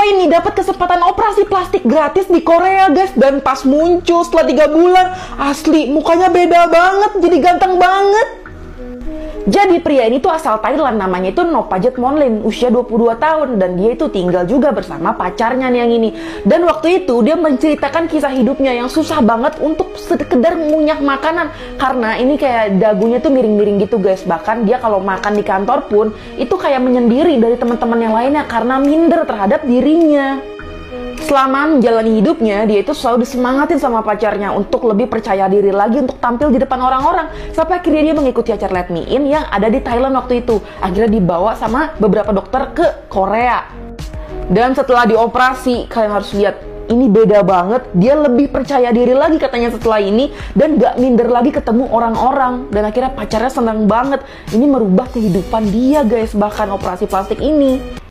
ini dapat kesempatan operasi plastik gratis di Korea guys. Dan pas muncul setelah 3 bulan, asli mukanya beda banget, jadi ganteng banget. Jadi pria ini tuh asal Thailand, namanya itu Noppajet Monlin, usia 22 tahun, dan dia itu tinggal juga bersama pacarnya nih yang ini. Dan waktu itu dia menceritakan kisah hidupnya yang susah banget untuk sekedar ngunyah makanan, karena ini kayak dagunya tuh miring-miring gitu guys. Bahkan dia kalau makan di kantor pun itu kayak menyendiri dari teman-teman yang lainnya karena minder terhadap dirinya. Selama menjalani hidupnya, dia itu selalu disemangatin sama pacarnya untuk lebih percaya diri lagi untuk tampil di depan orang-orang. Sampai akhirnya dia mengikuti acara Let Me In yang ada di Thailand waktu itu. Akhirnya dibawa sama beberapa dokter ke Korea. Dan setelah dioperasi, kalian harus lihat, ini beda banget. Dia lebih percaya diri lagi katanya setelah ini, dan gak minder lagi ketemu orang-orang. Dan akhirnya pacarnya senang banget. Ini merubah kehidupan dia guys, bahkan operasi plastik ini.